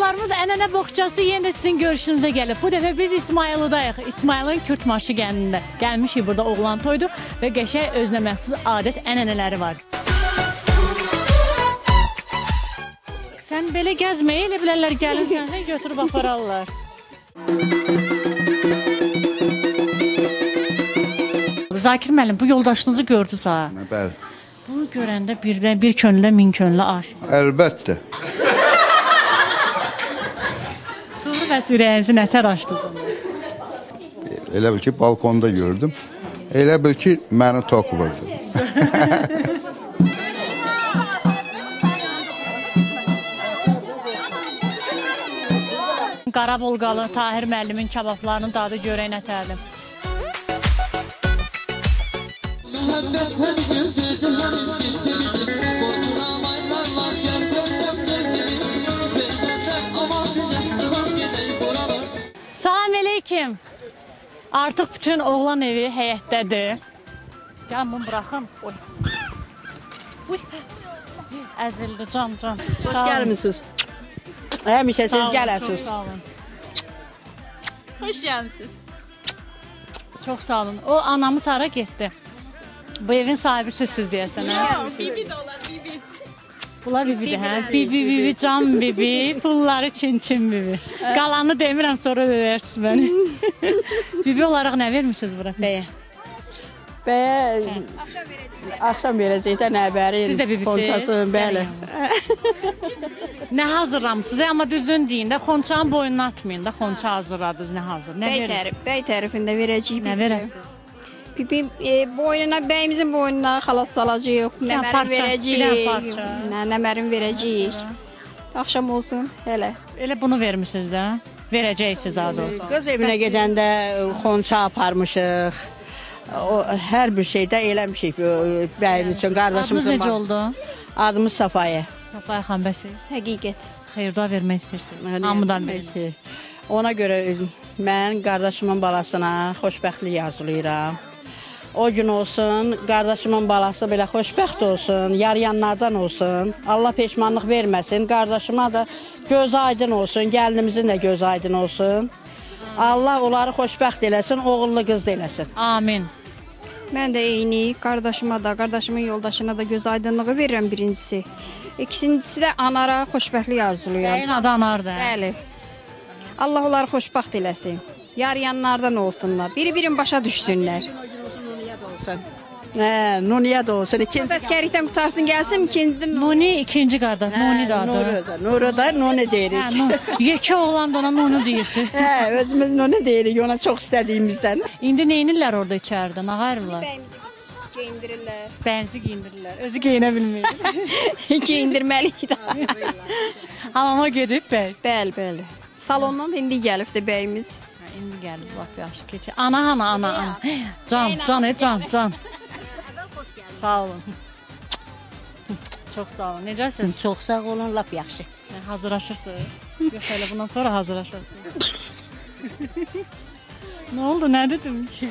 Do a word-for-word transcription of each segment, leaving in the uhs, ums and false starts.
Tamaşaçılarımız ənənə boğçası yenə də sizin görüşünüzə gəlib. Bu dəfə biz İsmayılıdayıq. İsmayılın Kürtmaşı gəlinində. Gəlmişik burada oğlan toydu və qəşəng özünə məxsus adət ənənələri var. Sən belə gəzməyə elə bilərlər gəlin sənə götürüb apararlar. Zakir müəllim, bu yoldaşınızı gördü sağ. Bəli. Bunu görəndə birdən bir könllə min könllə aşıq. Əlbəttə. Sonra bəs ürəyinizi nətər açdınız? Elə bil ki, balkonda gördüm. Elə bil ki, məni tok vurdu. Qara Volqalı, Tahir müəllimin kabablarının dadı görək nətərdir. Salam aleyküm. Artıq bütün oğlan evi həyətdədir. Gəlin bunu buraxın. Oy. Uy. Əzildi can can. Hoş gəlmişsiniz. Həmişə siz gələsiniz. Sağ olun. Hoş gəlmişsiniz. Çox sağ olun. O anamı Sara getdi. Bu evin sahibi sizsiz deyəsən. Yox, bibi də olar, bibi. Bunlar bibidir, hə? Bibi, bibi, can bibi, pulları çin-çin bibi. Qalanı demirəm, sonra verərsiniz məni. Bibi olaraq nə vermişsiniz bura? Bəyə. Bəyə axşam verəcək də nəbəri. Siz də bibisiz? Xonçası, bəli. Nə hazırlamışsınız? Amma düzün deyin də, xonçanın boynunu atmayın da, xonça hazırladınız, nə hazır? Nə Bəy, tərif, bəy tərifində verəcəyik. Nə verəsiniz? Bibi e, boynuna, bəyimizin boynuna xalat salacağıq, nəmərin verəcəyik. Nə, nəmərin verəcəyik. Axşam olsun, elə. Elə bunu vermişsiniz də, verəcəksiniz daha doğrusu. Qız evinə gedəndə xonça aparmışıq. O, hər bir şeydə eləmişik bəyimiz üçün, qardaşımızın. Adınız necə oldu? Adımız Safayə. Safayə xan, bəs Həqiqət. xeyir-dua vermək istəyirsiniz. Hamıdan verin. Ona görə mən qardaşımın balasına xoşbəxtlik arzulayıram. O gün olsun, qardaşımın balası belə xoşbəxt olsun, yarayanlardan olsun. Allah peşmanlıq verməsin, qardaşıma da göz aydın olsun, gəlinimizin də göz aydın olsun. Allah onları xoşbəxt eləsin, oğullu qız da eləsin. Amin. Mən də eyni, qardaşıma da, qardaşımın yoldaşına da göz aydınlığı verirəm birincisi. İkincisi də anara xoşbəxtlik arzulayıram. Bəyin adı anardır. Bəli. Allah onları xoşbəxt eləsin. Yarayanlardan olsunlar, biri-birin başa düşsünlər. Hə, Nuniyə də olsun. İkinci əskərlikdən qutarsın, gəlsin, ikinci Nuni ikinci qardaş, Nuni da adı. Nuri, Nuri da Nuni deyirik. Hə, Nuni. Yekə oğlan da ona Nuni deyirsiniz. Hə, özümüz Nuni deyirik, ona çox istədiyimizdən. İndi neynirlər orada içəridə, nə qayırırlar? bəyimizi geyindirirlər. Bənzi giyindirirlər, özü geyinə bilmir. Geyindirməliyik də. Hamama gedib bəy. Bəli, bəli. Salondan da indi gəlibdi bəyimiz. Hə, indi gəlib, lap yaxşı keçir. Ana, ana, ana, ana. Can, can, e, can, can. Sağ olun. Çox sağ olun. Necəsiniz? Çox sağ olun, lap yaxşı. Hazırlaşırsınız? Yox, elə bundan sonra hazırlaşırsınız. Nə oldu, nə dedim ki?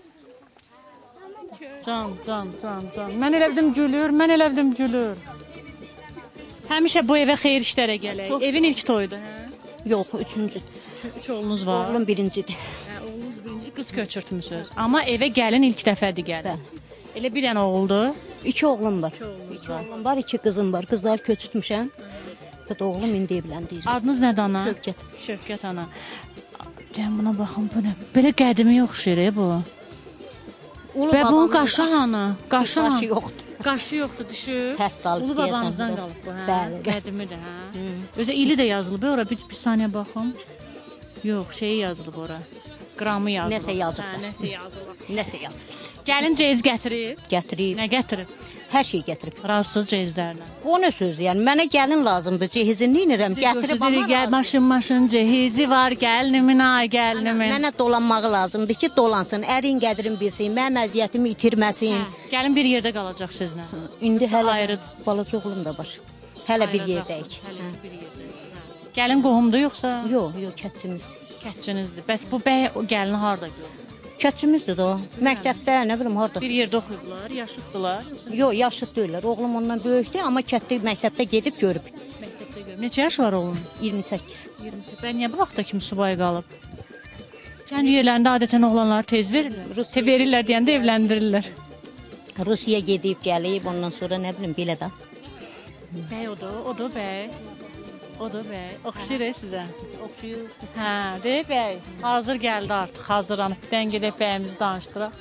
Can, can, can, can. Mən elə bildim gülür, mən elə bildim gülür. Həmişə bu evə xeyir işlərə gələk. Evin ilk toyudur, hə? Yox, üçüncü. Üç oğlunuz var. Oğlum birincidir. Hə, oğlunuz birinci, qız köçürtmüsünüz. Amma evə gəlin ilk dəfədir gəlin. Elə bir dənə oğuldu. İki oğlum var. İki oğlunuz İki var. oğlum var, iki qızım var. Qızları köçürtmüşəm. Fəd oğlum indi evləndir. Adınız nədir ana? Şövkət. Şövkət ana. Gəlin buna baxın, bu nə? Belə qədimi yoxşur bu. Ulu Və bunun babamın qaşı hanı? Qaşı qaşı hanı? yoxdur. Qaşı yoxdur, düşür. Tərs salıb Ulu deyəsən, babanızdan bu. qalıb bu, hə? Bəli. Qədimidir, hə? Özə ili də yazılıb, ora bir, bir saniyə baxım. Yox, şeyi yazılıb ora. Qramı yazılıb. Nəsə yazıb. Hə, nəsə yazılıb. Nəsə yazıb. Gəlin ceyiz gətirib. Gətirib. Nə gətirib? Hər şey gətirib. Razısız ceyizlərlə. Bu nə söz? Yəni mənə gəlin lazımdır. Cehizini inirəm. Gətirib amma Gəl, maşın maşın cehizi var, gəlinimin ay gəlinimin. mənə dolanmağı lazımdır ki, dolansın. Ərin qədrin bilsin, mənim əziyyətimi itirməsin. Hə, gəlin bir yerdə qalacaq sizlə. İndi hələ ayrı- balaca oğlum da var. Hələ bir yerdəyik. Hələ bir yerdəyik. Hə. Gəlin qohumdur yoxsa? Yox, yox, kətçimiz. Kətçinizdir. Bəs bu bəy o gəlini harda görür? Kətçimizdir də o. Məktəbdə, nə bilim, harda. Bir yerdə oxuyublar, yaşıddılar. Yox, yaşlı deyirlər. Oğlum ondan böyükdür, amma kətdə məktəbdə gedib görüb. Məktəbdə Neçə yaş var oğlum? iyirmi səkkiz. iyirmi səkkiz. Bə niyə bu vaxta kimi subay qalıb? Kənd yerlərində adətən oğlanları tez verirlər. Te verirlər deyəndə evləndirirlər. Rusiya gedib, gəlib, ondan sonra nə bilim belə də. Bəy odur, odur bəy. Odur bəy. Oxşayır e sizə. Oxuyur. Hə, de bəy. Hazır gəldi artıq, hazırlanıb. Dən gedək bəyimizi danışdıraq.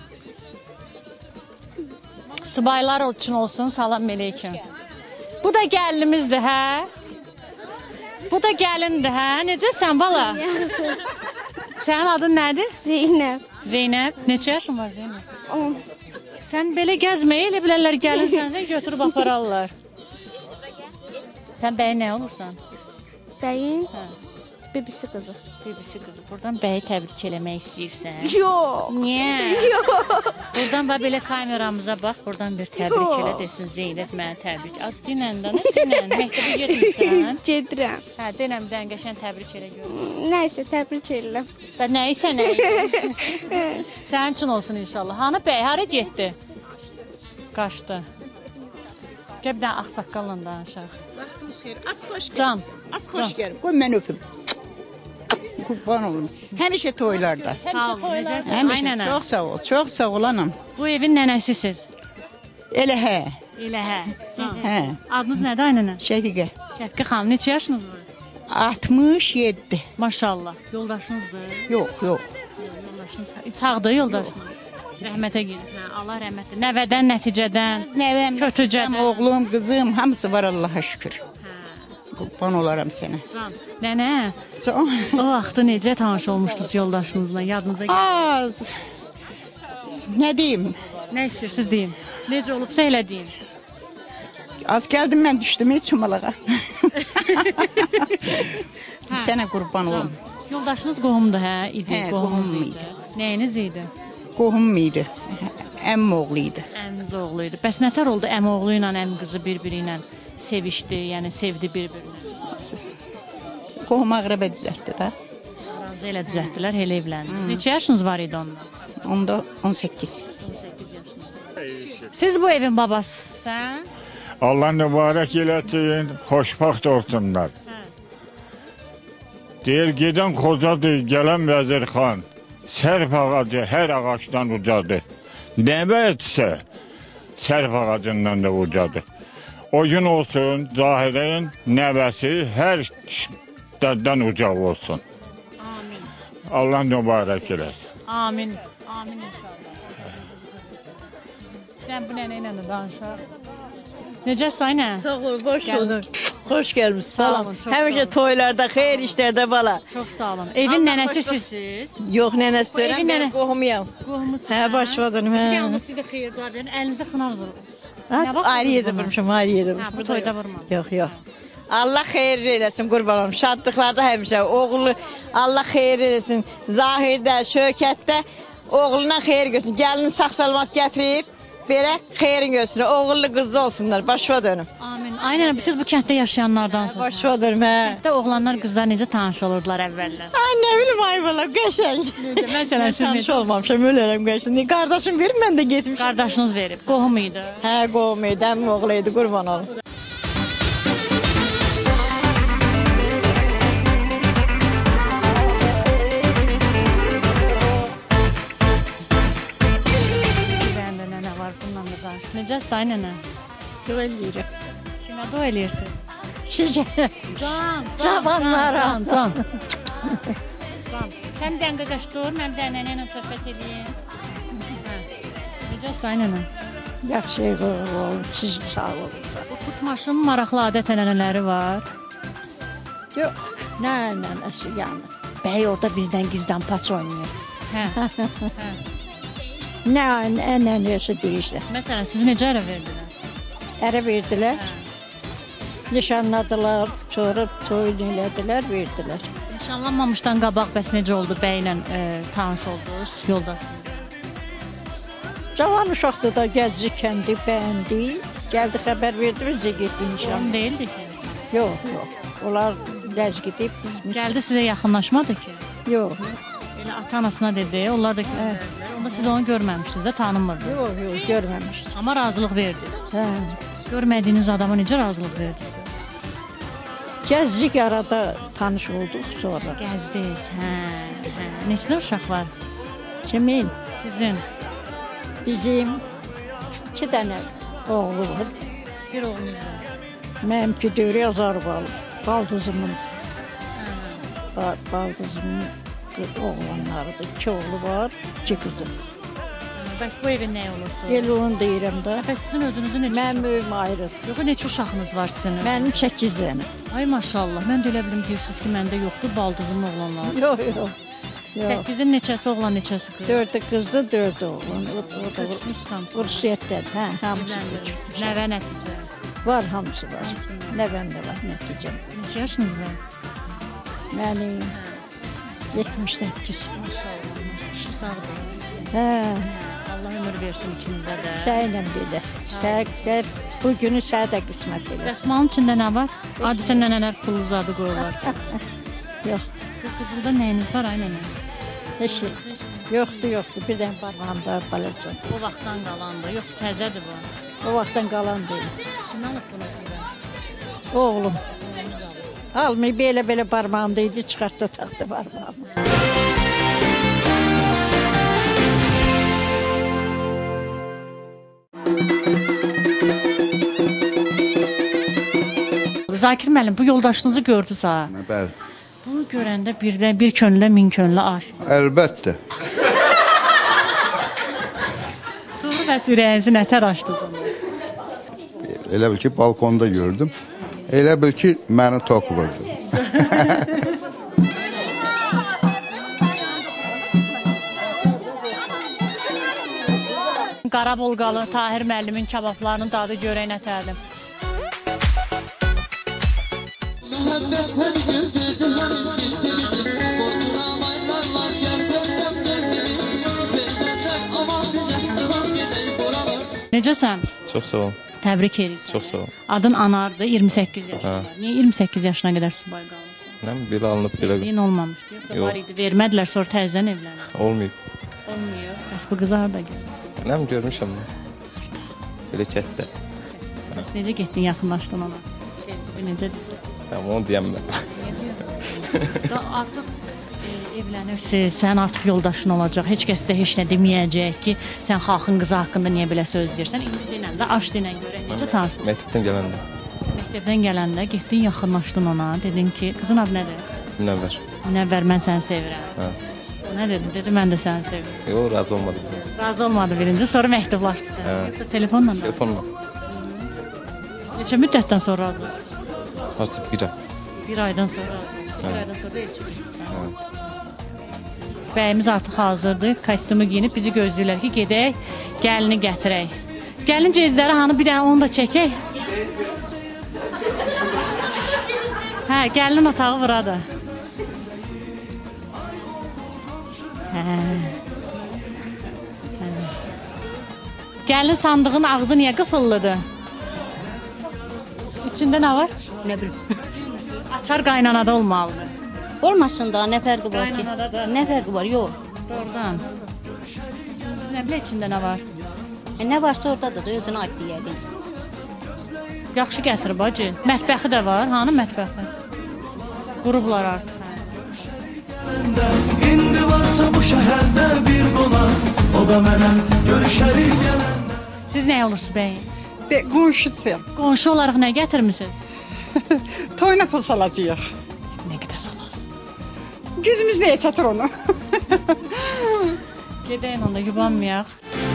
Subaylar üçün olsun, salam aleyküm. Bu da gəlinimizdir, hə? Bu da gəlindir, hə? Necəsən bala? Yaxşı. Sənin adın nədir? Zeynəb. Zeynəb. Neçə yaşın var Zeynəb? on. Sən belə gəzməyə elə bilərlər gəlin sənsən götürüb apararlar. Sən bəyin nə olursan? Bəyin Hə. bebisi qızı. Bebisi qızı. Buradan bəyi təbrik eləmək istəyirsən. Yox. Niyə? Yox. Buradan bax belə kameramıza bax. Buradan bir təbrik Yox. elə desin Zeynəb mənə təbrik. Az dinən də, nə dinən? Məktəbə getmirsən? Gedirəm. Hə, denəm dən qəşən təbrik elə gör. Nəysə, təbrik edirəm. Və nə isə nə isə. Sənin üçün olsun inşallah. Hanı bəy, hara getdi? Qaçdı. Gəl bir dənə ağsaqqalla danışaq. Vaxtınız xeyir. Az xoş Can. gəlin. Az xoş gəlin. Qoy mən öpüm. Qurban olum. Həmişə toylarda. Sağ ol, necəsən? Həmişə. Aynən. Çox sağ ol. Çox sağ ol anam. Bu evin nənəsisiz. Elə hə. Elə hə. Can. Hə. Adınız nədir aynənə? Şəfiqə. Şəfqə xanım, neçə yaşınız var? altmış yeddi. Maşallah. Yoldaşınızdır. Yox, yox. Yoldaşınız sağdır yoldaşınız. Rəhmətə gedin. Hə, Allah rəhmət etsin. Nəvədən, nəticədən, Nəvəm, kötücədən. oğlum, qızım, hamısı var Allaha şükür. Qurban olaram sənə. Can. Nənə, Can. o vaxtı necə tanış olmuşdunuz yoldaşınızla? Yadınıza gəlir? Az. Nə deyim? Nə istəyirsiniz deyin. Necə olubsa elə deyin. Az gəldim mən düşdüm heç çumalağa. Sənə qurban olum. Yoldaşınız qohumdur, hə? İdi, Hə, qohumunuz qohumum idi. idi. Nəyiniz idi? Qohum idi. Əmm oğlu idi. Əminiz oğlu idi. Bəs nətər oldu əmi oğlu ilə əmi qızı bir-biri ilə sevişdi, yəni sevdi bir-birini? Qohum ağrəbə düzəltdi də. Razı elə düzəltdilər, elə evləndi. Neçə yaşınız var idi onunla? Onda on səkkiz. on səkkiz yaşında. Siz bu evin babasısın? Allah mübarək eləsin, xoşbaxt olsunlar. Hə. Deyir, gedən xocadır, gələn vəzir xan. Sərf ağacı hər ağacdan ucadır. Nəvə etsə, sərf ağacından da ucadır. O gün olsun, Zahirin nəvəsi hər dəddən ucaq olsun. Amin. Allah mübarək eləsin. Amin. Amin inşallah. Sən bu nənə ilə də danışaq. Necəsən aynə? Sağ ol, boş Gəl. olun. Xoş gəlmisiniz. Sağ Salam. olun, çox Həmişə sağ olun. toylarda, xeyir işlərdə bala. Çox sağ olun. Evin nənəsi sizsiz? Yox, nənəsi Bu evin deyirəm, nənə- mən qohumuyam. Qohumusunuz? Hə, başladım, hə. Bir anda siz də xeyir dua verin. Əlinizdə xınav durur. Ha, Nə vaxt ayrı vurdunuz yerdə bunu? vurmuşam, ayrı yerdə Hə, vurmuşam. bu toyda vurmam. Yox, yox. Allah xeyir eləsin, qurban olum. Şadlıqlarda həmişə oğlu Allah xeyir eləsin. Zahirdə, Şökətdə oğluna xeyir görsün. Gəlini sağ-salamat gətirib belə xeyrin görsün. Oğullu qızlı olsunlar. Başa dönüm. Amin. Aynen siz bu kənddə yaşayanlardansınız. Başa dönüm, hə. Kənddə oğlanlar, qızlar necə tanış olurdular əvvəllər? Ay, nə bilim, ay bala, qəşəng. Məsələn siz Tanış necə? olmamışam, ölürəm qəşəng. Qardaşım verir, mən də getmişəm. Qardaşınız verib. Qohum idi. Hə, qohum idi, əmim oğlu idi, qurban olum. Bəndə nənə var, bununla da danış. Necəsən nənə? Çox eləyirəm. Kimə dua eləyirsiniz? Sizə Can, Cavanlara. Can, can. Can. Sən bir dənə qaqaş dur, mən bir dənə nənə ilə söhbət edeyim. Hə. Necəsən nənə? yaxşı qoğul olun, siz sağ olun. Bu Kurtmaşın maraqlı adət-ənənələri var. Yox, nə nənəsi yəni. Bəy orada bizdən gizdən paç oynayır. Hə. Nə nənəsi deyirlər. Məsələn, sizi necə ərə verdilər? Ərə verdilər. Nişanladılar, sonra toy elədilər, verdilər. Nişanlanmamışdan qabaq bəs necə oldu bəylə e, tanış oldunuz, yoldaşınız? Cavan uşaqdı da gəzci kəndi bəyəndi. Gəldi xəbər verdi, bizə getdi Onun nişan. deyildi ki. Yox, yox. Onlar gəz gedib biz. Gəldi sizə yaxınlaşmadı ki. Yox, Elə ata-anasına dedi, onlar da göndərdilər. Onda siz onu görməmişdiniz də, tanımırdınız. yox, yox, görməmişdim. Amma razılıq verdiniz. Hə. Görmədiyiniz adama necə razılıq verdiniz? Gəzdik arada tanış olduq sonra. Gəzdiniz, hə, hə. Neçə uşaq var? Kimin? Sizin? Bizim iki dənə oğlu var. Bir oğlunuz var. Mənimki dörə Azərbaycan. Baldızımın. Ba baldızımın oğlanlarıdır. İki oğlu var, iki qızı. Bəs bu evin nə olursa? El onu deyirəm də. Bəs sizin özünüzün neçə? Mənim övüm ayrı. Yox, neçə uşağınız var sizin? Mənim səkkiz dənə. Ay maşallah. Mən də elə bilim deyirsiniz ki, məndə yoxdur baldızımın oğlanları. Yox, yox. Səkkizin neçəsi oğlan, neçəsi qız? Dördü qızdı, dördü oğlan. O, o da Köçmüşsünüz. Ursiyyətdədir. Hə, hamısı köçmüş. Nəvə nəticə? Var, hamısı var. Nəvəm də var, nəticəm. Neçə yaşınız var? Mənim yetmiş səkkiz. Maşallah, kişi sağdır. Hə, Allah ömür versin ikinizə də. səylə belə. Səq, bu günü səyə də qismət eləsin. Dəsmalın içində nə var? Adisə nənələr pul uzadı qoyurlar. Yox, Bu qızılda nəyiniz var ay nənə? heç şey. Yoxdur, yoxdur. Bir dənə barmağımda balaca. O vaxtdan qalandı, yoxsa təzədir bu? O vaxtdan qalan deyil. Kim alıb bunu sizə? Oğlum. Almayıb belə-belə barmağımda idi, çıxartdı taxtı barmağımı. Zakir müəllim, bu yoldaşınızı gördünüz ha? Bəli. Bunu görəndə birdən bir könlə min könlə aşıq. Əlbəttə. Sonra bəs ürəyinizi nətər açdınız? Elə bil ki, balkonda gördüm. Elə bil ki, məni tok vurdu. Qara Volqalı Tahir müəllimin kabablarının dadı görək nətərdir. Necəsən? Çox sağ ol. Təbrik edirəm. Çox sağ ol. Adın Anardır, iyirmi səkkiz yaşında. Hə. Niyə iyirmi səkkiz yaşına qədər subay qalmışsın? Nə bilim, belə alınıb belə. Sevdiyin olmamışdı, yoxsa Yox. var idi, vermədilər, sonra təzədən evləndi. Olmayıb. Olmuyor. Bəs bu qızı harada gəlir? Nə bilim, görmüşəm mən. Belə kətdə. Bəs necə getdin, yaxınlaşdın ona? Sevdi, necə dedi? Tamam, onu deyəm mən. Da artıq e, evlənirsiniz, sən artıq yoldaşın olacaq. Heç kəs də heç nə deməyəcək ki, sən xalqın qızı haqqında niyə belə söz deyirsən? İndi denən də aş denən görək necə tanışdın? Məktəbdən gələndə. Məktəbdən gələndə getdin, yaxınlaşdın ona, dedin ki, qızın adı nədir? Münəvvər. Münəvvər, mən səni sevirəm. Hə. Nə dedin? Dedi, mən də səni sevirəm. Yox, razı olmadı birinci. Razı olmadı birinci, sonra məktublaşdı sən. Hə. Yoxsa telefonla da? Telefonla. Neçə müddətdən sonra razılaşdın? Artıq bir ay. Bir aydan sonra razılaşdın. Bir Hə. aydan sonra elçi gedirsən. Hə. Bəyimiz artıq hazırdır. Kostyumu giyinib bizi gözləyirlər ki, gedək, gəlini gətirək. Gəlin cezləri hanı bir dənə onu da çəkək. Hə, gəlinin otağı buradır. Hə. Hə. Gəlin sandığın ağzı niyə qıfıllıdır? İçində nə var? Nə bilim. Açar qaynanada olmalıdır. Olmasın da, nə fərqi var ki? Qaynanada da. Nə fərqi var? Yox. Doğrudan. Biz nə bilə içində nə var? E, nə varsa oradadır da, özünə aid deyəlim. Yaxşı gətir bacı. Mətbəxi də var. Hanı mətbəxi? Qurublar artıq. İndi varsa bu şəhərdə bir qonaq, o da mənə görüşərik gələndə. Siz nə olursunuz bəyin? Be, qonşusuyam. Qonşu olaraq nə gətirmisiniz? Toyuna pul salacağıq. Nə qədər salasınız? Güzümüz nəyə çatır onu? Gedəyin onda yubanmayaq.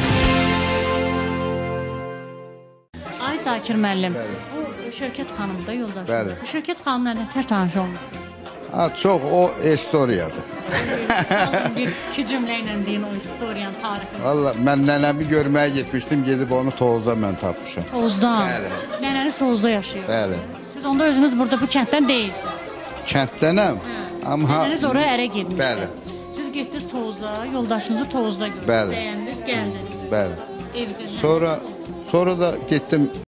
Ay Zakir müəllim. Bu Şövkət xanım da yoldaşım. Bəli. Bu Şövkət xanımla nətər tanış olmuşsunuz? Ha, çox o istoriyadır. Bir iki cümlə ilə deyin o istoriyanın tarixini. Valla mən nənəmi görməyə getmişdim, gedib onu Tovuzda mən tapmışam. Tovuzdan. Bəli. Nənəniz Tovuzda yaşayır. Bəli. Siz onda özünüz burada bu kənddən deyilsiniz. Kənddənəm. Amma Nənəniz oraya ərə getmişdi. Bəli. Siz getdiniz Tovuza, yoldaşınızı Tovuzda gördünüz. Bəli. Bəyəndiniz, gəldiniz. Bəli. Evdə. Sonra sonra da getdim